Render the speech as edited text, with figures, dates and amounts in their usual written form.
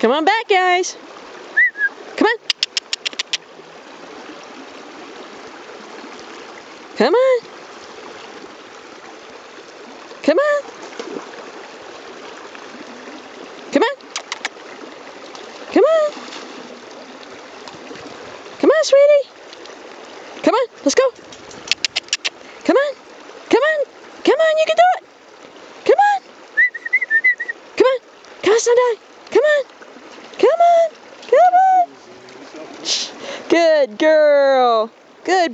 Come on back, guys. Come on. Come on. Come on. Come on. Come on. Come on, sweetie. Come on, let's go. Come on. Come on. Come on, you can do it. Come on. Come on. Come on, Sundog. Come on. Come on. Come on. Good girl. Good